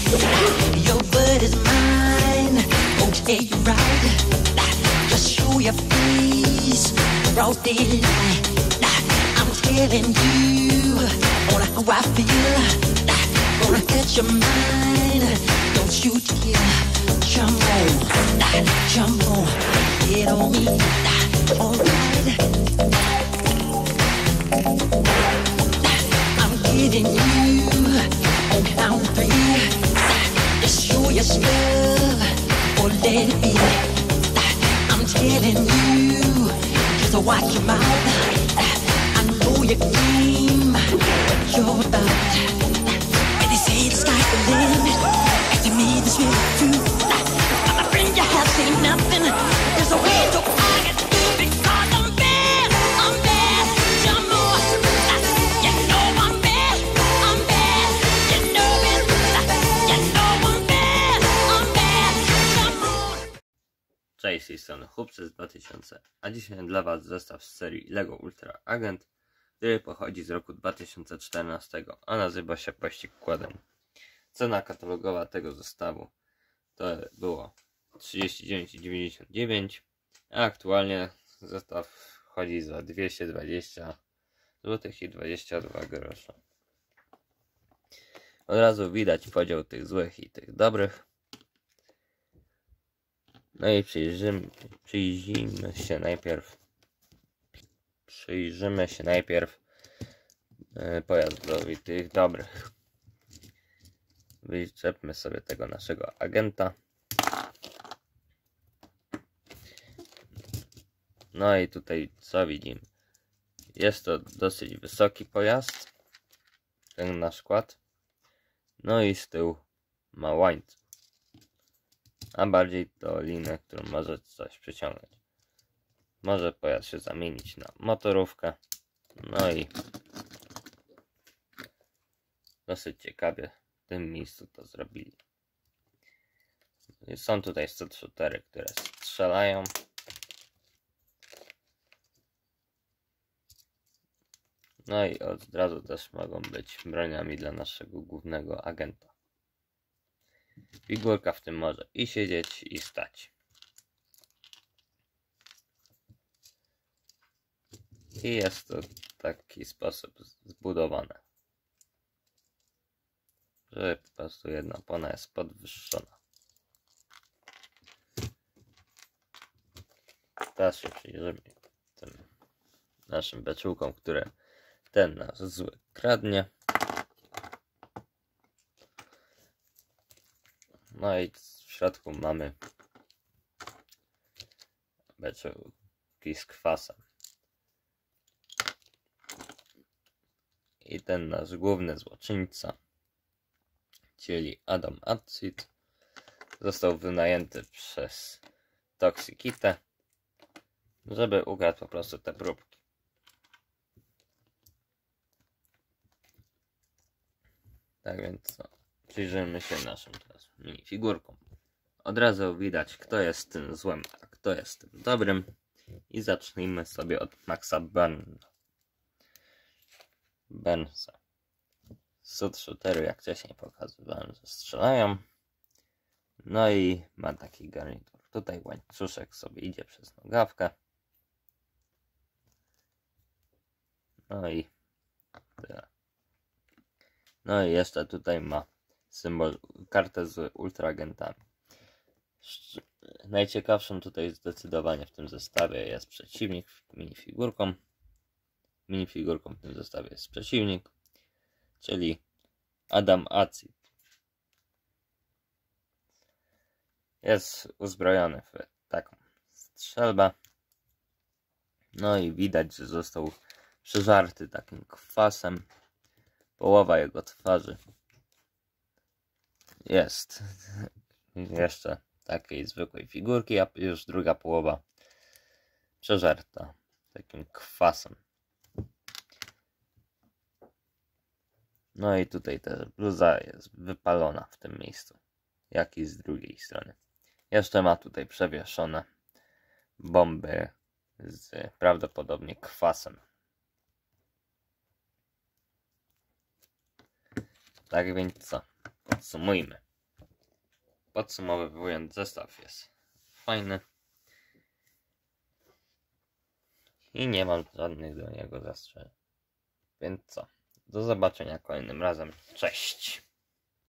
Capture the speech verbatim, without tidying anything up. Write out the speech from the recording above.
Your word is mine. Okay, you're right. Just show your face. Broad daylight. I'm telling you all how I feel. Gonna catch your mind. Don't you dare jump on, jump on, get on me. Alright. I'm getting you on count three. Just show your stuff or let it be. I'm telling you, just watch your mouth. I know your game, what you're about. When they say the sky's the limit, and to me this really true. I'm a friend you have seen nothing. There's a way to I can do because I'm bad, I'm bad, jump on. You know I'm bad, I'm bad, you know it. You know I'm bad, I'm bad, jump on. Cześć, z tej strony Chłopcy z dwa tysiące, a dzisiaj dla Was zestaw z serii LEGO Ultra Agent, który pochodzi z roku dwa tysiące czternastego, a nazywa się Pościg Kładem. Cena katalogowa tego zestawu to było trzydzieści dziewięć dziewięćdziesiąt dziewięć, a aktualnie zestaw chodzi za dwieście dwadzieścia złotych i dwadzieścia dwa grosze. Od razu widać podział tych złych i tych dobrych. No i przyjrzymy, przyjrzymy się najpierw przyjrzymy się najpierw yy, pojazdowi tych dobrych. Wyczepmy sobie tego naszego agenta. No i tutaj co widzimy? Jest to dosyć wysoki pojazd, ten nasz kład. No i z tyłu ma łańcuch, a bardziej to linę, którą może coś przyciągnąć. Może pojazd się zamienić na motorówkę. No i dosyć ciekawie w tym miejscu to zrobili. Są tutaj shootery, które strzelają. No i od razu też mogą być broniami dla naszego głównego agenta. Figurka w tym może i siedzieć, i stać. I jest to w taki sposób zbudowane, że po prostu jedna opona jest podwyższona. Teraz się przyjrzymy tym naszym beczułkom, które ten nasz zły kradnie. No i w środku mamy beczułki z kwasem. I ten nasz główny złoczyńca, czyli Adam Acid, został wynajęty przez Toxikitę, żeby ukradł po prostu te próbki. Tak więc no, przyjrzymy się naszym teraz minifigurkom. Od razu widać, kto jest tym złym, a kto jest tym dobrym. I zacznijmy sobie od Maxa Burnsa. Burnsa. Shootery, jak wcześniej pokazywałem, że strzelają. No i ma taki garnitur. Tutaj łańcuszek sobie idzie przez nogawkę. No i tyle. No i jeszcze tutaj ma symbol, kartę z ultraagentami. Najciekawszą tutaj zdecydowanie w tym zestawie jest przeciwnik minifigurką. Minifigurką w tym zestawie jest przeciwnik, czyli Adam Acid. Jest uzbrojony w taką strzelbę. No i widać, że został przeżarty takim kwasem. Połowa jego twarzy jest jeszcze takiej zwykłej figurki, a już druga połowa przeżarta takim kwasem. No i tutaj też bluza jest wypalona w tym miejscu, jak i z drugiej strony. Jeszcze ma tutaj przewieszone bomby z prawdopodobnie kwasem. Tak więc co? Podsumujmy. podsumowując, zestaw jest fajny. I nie mam żadnych do niego zastrzeżeń. Więc co? Do zobaczenia kolejnym razem. Cześć!